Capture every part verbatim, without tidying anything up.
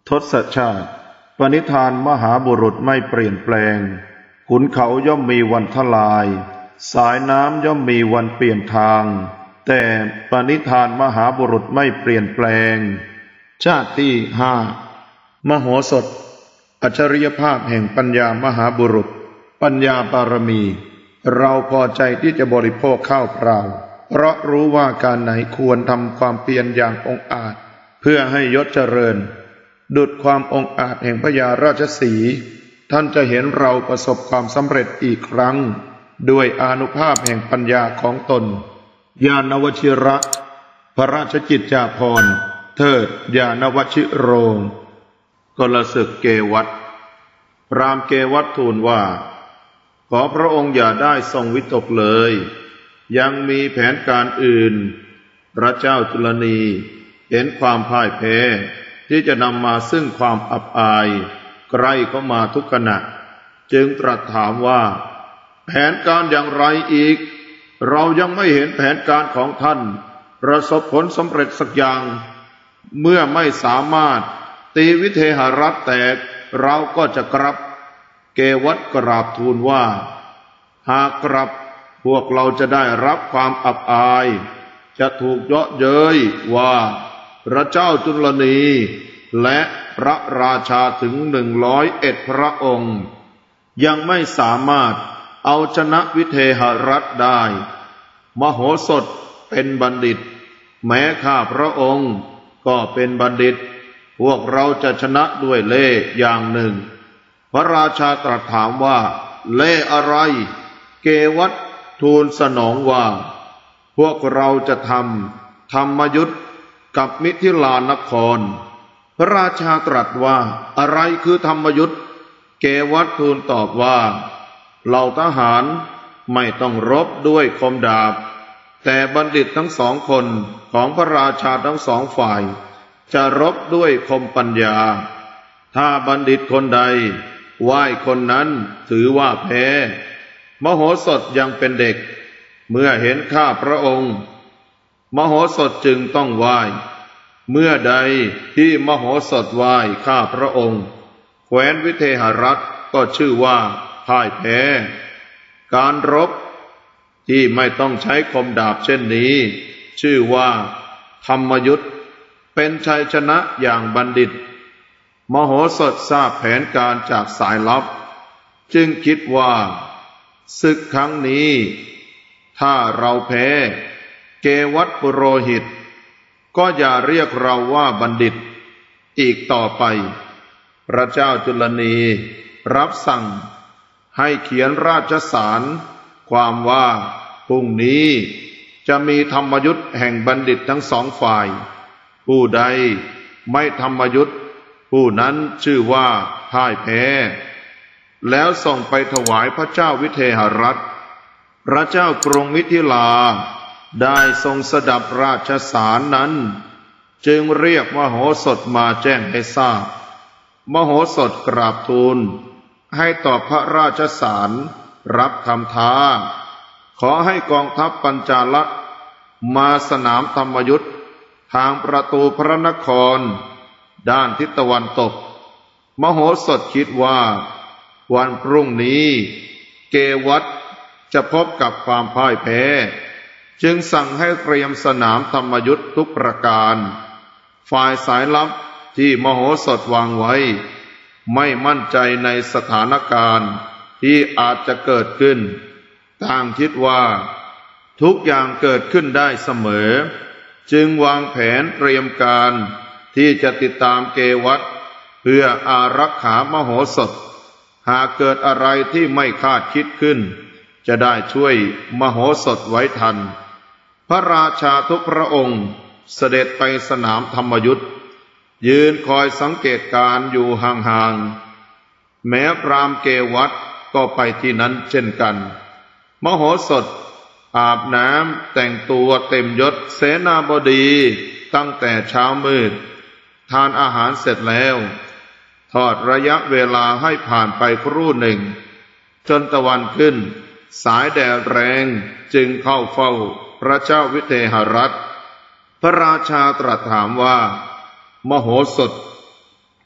ทศชาติปณิธานมหาบุรุษไม่เปลี่ยนแปลงขุนเขาย่อมมีวันทลายสายน้ำย่อมมีวันเปลี่ยนทางแต่ปณิธานมหาบุรุษไม่เปลี่ยนแปลงชาติที่ห้ามโหสถอัจฉริยภาพแห่งปัญญามหาบุรุษปัญญาบารมีเราพอใจที่จะบริโภคข้าวเปล่าเพราะรู้ว่าการไหนควรทำความเพียรอย่างองอาจเพื่อให้ยศเจริญดุจความองอาจแห่งพญาราชสีห์ท่านจะเห็นเราประสบความสำเร็จอีกครั้งด้วยอานุภาพแห่งปัญญาของตนญาณวชิระพระราชกิจจาภรณ์เทิดญาณวชิโรงกลศึกเกวัฏพราหมณ์เกวัฏทูลว่าขอพระองค์อย่าได้ทรงวิตกเลยยังมีแผนการอื่นพระเจ้าจุลนีเห็นความพ่ายแพ้ที่จะนำมาซึ่งความอับอายใกล้เข้ามาทุกขณะจึงตรัสถามว่าแผนการอย่างไรอีกเรายังไม่เห็นแผนการของท่านประสบผลสำเร็จสักอย่างเมื่อไม่สามารถตีวิเทหรัฐแตกเราก็จะกลับเกวัฏกราบทูลว่าหากกลับพวกเราจะได้รับความอับอายจะถูกเยาะเย้ยว่าพระเจ้าจุลนีและพระราชาถึงหนึ่งร้อยเอ็ดพระองค์ยังไม่สามารถเอาชนะวิเทหรัฐได้มโหสถเป็นบัณฑิตแม้ข้าพระองค์ก็เป็นบัณฑิตพวกเราจะชนะด้วยเล่ห์อย่างหนึ่งพระราชาตรัสถามว่าเล่ห์อะไรเกวัฏทูลสนองว่าพวกเราจะทำธรรมยุทธกับมิถิลานครพระราชาตรัสว่าอะไรคือธรรมยุทธเกวัฏทูลตอบว่าเหล่าทหารไม่ต้องรบด้วยคมดาบแต่บัณฑิตทั้งสองคนของพระราชาทั้งสองฝ่ายจะรบด้วยคมปัญญาถ้าบัณฑิตคนใดไหว้คนนั้นถือว่าแพ้มโหสถยังเป็นเด็กเมื่อเห็นข้าพระองค์มโหสถจึงต้องไหว้เมื่อใดที่มโหสถไหว้ข้าพระองค์แคว้นวิเทหรัฐก็ชื่อว่าพ่ายแพ้การรบที่ไม่ต้องใช้คมดาบเช่นนี้ชื่อว่าธรรมยุทธเป็นชัยชนะอย่างบัณฑิตมโหสถทราบแผนการจากสายลับจึงคิดว่าศึกครั้งนี้ถ้าเราแพ้เกวัฏปุโรหิตก็อย่าเรียกเราว่าบัณฑิตอีกต่อไปพระเจ้าจุลนีรับสั่งให้เขียนราชสารความว่าพรุ่งนี้จะมีธรรมยุทธแห่งบัณฑิตทั้งสองฝ่ายผู้ใดไม่ธรรมยุทธผู้นั้นชื่อว่าพ่ายแพ้แล้วส่งไปถวายพระเจ้าวิเทหรัฐพระเจ้ากรุงมิถิลาได้ทรงสดับราชสารนั้นจึงเรียกมโหสถมาแจ้งให้ทราบมโหสถกราบทูลให้ตอบพระราชสารรับคำท้าขอให้กองทัพปัญจาลมาสนามธรรมยุทธทางประตูพระนครด้านทิศตะวันตกมโหสถคิดว่าวันพรุ่งนี้เกวัฏจะพบกับความพ่ายแพ้จึงสั่งให้เตรียมสนามธรรมยุทธทุกประการฝ่ายสายลับที่มโหสถวางไว้ไม่มั่นใจในสถานการณ์ที่อาจจะเกิดขึ้นต่างคิดว่าทุกอย่างเกิดขึ้นได้เสมอจึงวางแผนเตรียมการที่จะติดตามเกวัฏเพื่ออารักขามโหสถหากเกิดอะไรที่ไม่คาดคิดขึ้นจะได้ช่วยมโหสถไว้ทันพระราชาทุกพระองค์เสด็จไปสนามธรรมยุทธยืนคอยสังเกตการอยู่ห่างๆแม้พราหมณ์เกวัฏก็ไปที่นั้นเช่นกันมโหสถอาบน้ำแต่งตัวเต็มยศเสนาบดีตั้งแต่เช้ามืดทานอาหารเสร็จแล้วทอดระยะเวลาให้ผ่านไปครู่หนึ่งจนตะวันขึ้นสายแดดแรงจึงเข้าเฝ้าพระเจ้าวิเทหรัฐพระราชาตรัสถามว่ามโหสถ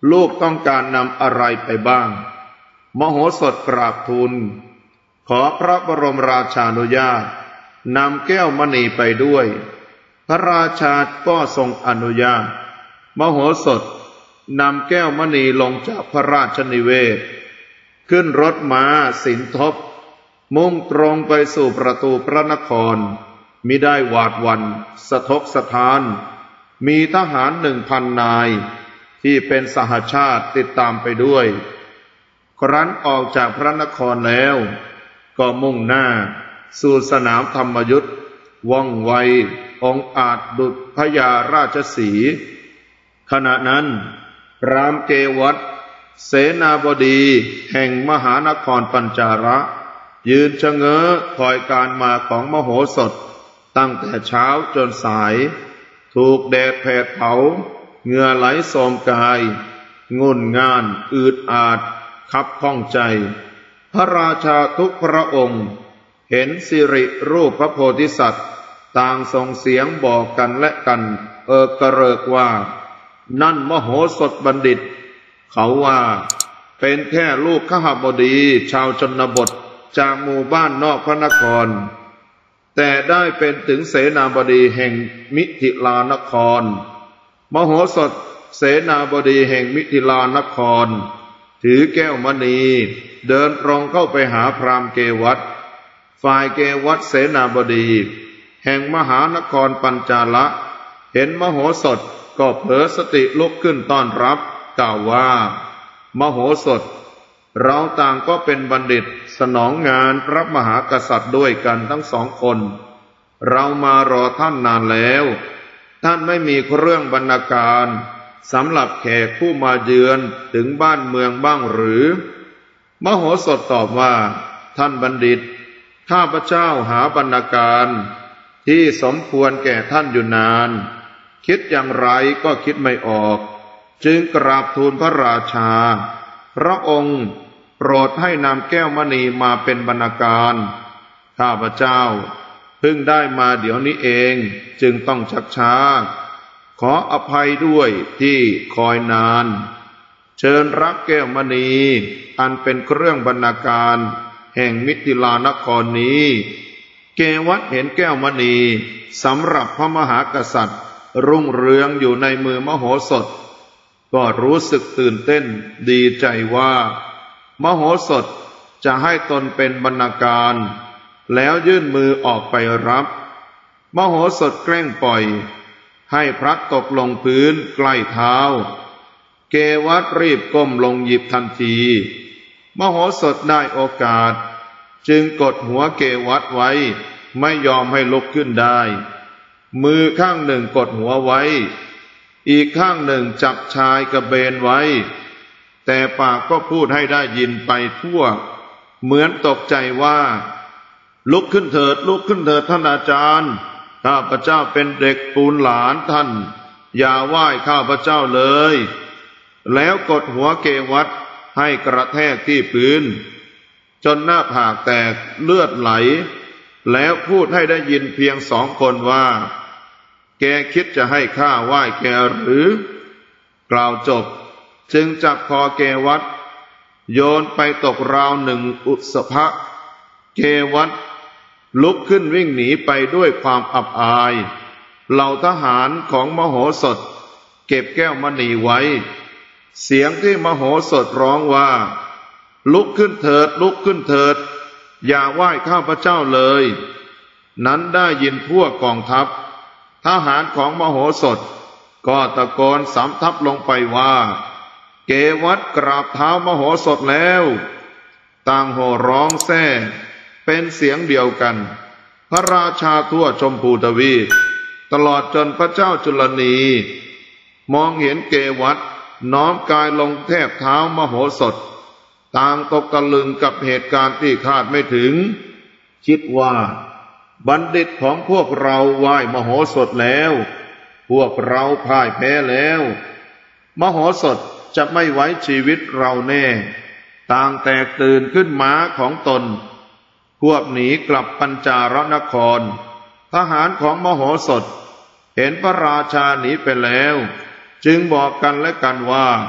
ลูกต้องการนำอะไรไปบ้างมโหสถกราบทูลขอพระบรมราชานุญาตนำแก้วมณีไปด้วยพระราชาก็ทรงอนุญาตมโหสถนำแก้วมณีลงจากพระราชนิเวศขึ้นรถม้าสินทบมุ่งตรงไปสู่ประตูพระนครมิได้หวาดหวั่นสะทกสะท้านมีทหารหนึ่งพันนายที่เป็นสหชาติติดตามไปด้วยครั้นออกจากพระนครแล้วก็มุ่งหน้าสู่สนามธรรมยุทธว่องไวองอาจดุจพญาราชสีห์ขณะนั้นพราหมณ์เกวัฏเสนาบดีแห่งมหานครปัญจาระยืนชะเง้อคอยการมาของมโหสถตั้งแต่เช้าจนสายถูกแดดแผดเผาเหงื่อไหลโสมกายงุ่นง่านอืดอาดคับข้องใจพระราชาทุกพระองค์เห็นสิริรูปพระโพธิสัตว์ต่างส่งเสียงบอกกันและกันเอิกกระเริกว่านั่นมโหสถบัณฑิตเขาว่าเป็นแค่ลูกขหบดีชาวชนบทจากหมู่บ้านนอกพระนครแต่ได้เป็นถึงเสนาบดีแห่งมิถิลานครมโหสถเสนาบดีแห่งมิถิลานครถือแก้วมณีเดินตรงเข้าไปหาพราหมณ์เกวัฏฝ่ายเกวัฏเสนาบดีแห่งมหานครปัญจาละเห็นมโหสถก็เผลอสติลุกขึ้นต้อนรับกล่าวว่ามโหสถเราต่างก็เป็นบัณฑิตสนองงานพระมหากษัตริย์ด้วยกันทั้งสองคนเรามารอท่านนานแล้วท่านไม่มีเรื่องบรรณาการสำหรับแขกผู้มาเยือนถึงบ้านเมืองบ้างหรือมโหสถตอบว่าท่านบัณฑิตข้าพเจ้าหาบรรณาการที่สมควรแก่ท่านอยู่นานคิดอย่างไรก็คิดไม่ออกจึงกราบทูลพระราชาพระองค์โปรดให้นำแก้วมณีมาเป็นบรรณาการข้าพเจ้าเพิ่งได้มาเดี๋ยวนี้เองจึงต้องชักช้าขออภัยด้วยที่คอยนานเชิญรับแก้วมณีอันเป็นเครื่องบรรณาการแห่งมิถิลานครนี้เกวัฏเห็นแก้วมณีสำหรับพระมหากษัตริย์รุ่งเรืองอยู่ในมือมโหสถก็รู้สึกตื่นเต้นดีใจว่ามโหสถจะให้ตนเป็นบรรณาการแล้วยื่นมือออกไปรับมโหสถแกล้งปล่อยให้พลัดตกลงพื้นใกล้เท้าเกวัฏรีบก้มลงหยิบทันทีมโหสถได้โอกาสจึงกดหัวเกวัฏไว้ไม่ยอมให้ลุกขึ้นได้มือข้างหนึ่งกดหัวไว้อีกข้างหนึ่งจับชายกระเบนไว้แต่ปากก็พูดให้ได้ยินไปทั่วเหมือนตกใจว่าลุกขึ้นเถิดลุกขึ้นเถิดท่านอาจารย์ข้าพเจ้าเป็นเด็กปูนหลานท่านอย่าไหว้ข้าพเจ้าเลยแล้วกดหัวเกวัฏให้กระแทกที่พื้นจนหน้าผากแตกเลือดไหลแล้วพูดให้ได้ยินเพียงสองคนว่าแกคิดจะให้ข้าไหว้แกหรือกล่าวจบจึงจับคอเกวัฏโยนไปตกราวหนึ่งอุสภะเกวัฏลุกขึ้นวิ่งหนีไปด้วยความอับอายเหล่าทหารของมโหสถเก็บแก้วมณีไว้เสียงที่มโหสถร้องว่าลุกขึ้นเถิดลุกขึ้นเถิดอย่าไหว้ข้าพเจ้าเลยนั้นได้ยินทั่วกองทัพทหารของมโหสถก็ตะโกนสำทับลงไปว่าเกวัฏกราบเท้ามโหสถแล้วต่างโห่ร้องแซ่เป็นเสียงเดียวกันพระราชาทั่วชมพูทวีปตลอดจนพระเจ้าจุลนีมองเห็นเกวัฏน้อมกายลงแทบเท้ามโหสถต่างตกตะลึงกับเหตุการณ์ที่คาดไม่ถึงคิดว่าบัณฑิตของพวกเราไหว้มโหสถแล้วพวกเราพ่ายแพ้แล้วมโหสถจะไม่ไว้ชีวิตเราแน่ต่างแตกตื่นขึ้นม้าของตนพวกหนีกลับปัญจารนครทหารของมโหสถเห็นพระราชาหนีไปแล้วจึงบอกกันและกันว่า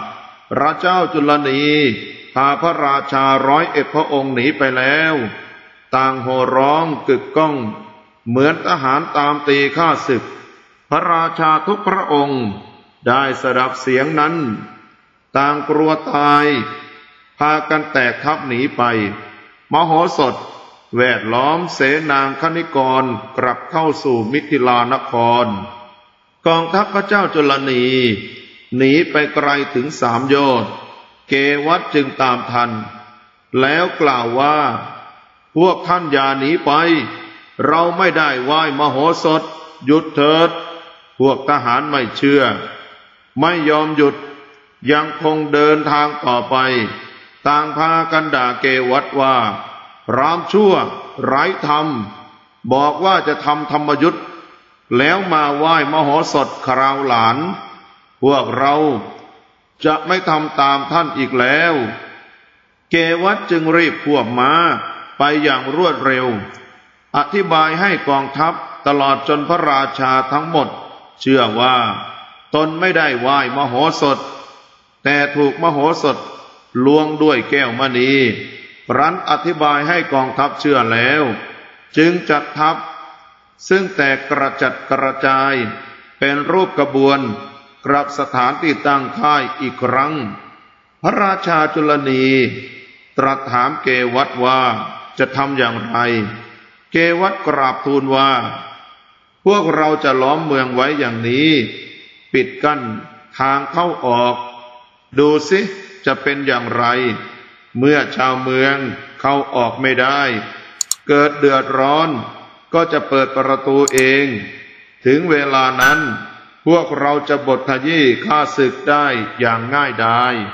พระเจ้าจุลนีพาพระราชาร้อยเอ็ดพระองค์หนีไปแล้วต่างโห่ร้องกึกก้องเหมือนทหารตามตีข้าศึกพระราชาทุกพระองค์ได้สดับเสียงนั้นต่างกลัวตายพากันแตกทัพหนีไปมโหสถแวดล้อมเสนางคณิกรกลับเข้าสู่มิถิลานครกองทัพพระเจ้าจุลนีหนีไปไกลถึงสามโยชน์เกวัฏจึงตามทันแล้วกล่าวว่าพวกท่านอย่าหนีไปเราไม่ได้ไหว้มโหสถหยุดเถิดพวกทหารไม่เชื่อไม่ยอมหยุดยังคงเดินทางต่อไปต่างพากันด่าเกวัฏว่าพราหมณ์ชั่วไร้ธรรมบอกว่าจะทำธรรมยุทธแล้วมาไหว้มโหสถคราวหลานพวกเราจะไม่ทำตามท่านอีกแล้วเกวัฏจึงรีบควบม้าไปอย่างรวดเร็วอธิบายให้กองทัพตลอดจนพระราชาทั้งหมดเชื่อว่าตนไม่ได้ไหว้มโหสถแต่ถูกมโหสถลวงด้วยแก้วมณีรั้นอธิบายให้กองทัพเชื่อแล้วจึงจัดทัพซึ่งแตกกระจัดกระจายเป็นรูปกระบวนกลับสถานที่ตั้งค่ายอีกครั้งพระราชาจุลนีตรัสถามเกวัฏว่าจะทำอย่างไรเกวัฏกราบทูลว่าพวกเราจะล้อมเมืองไว้อย่างนี้ปิดกั้นทางเข้าออกดูสิจะเป็นอย่างไรเมื่อชาวเมืองเข้าออกไม่ได้เกิดเดือดร้อนก็จะเปิดประตูเองถึงเวลานั้นพวกเราจะบดขยี้ข้าศึกได้อย่างง่ายดาย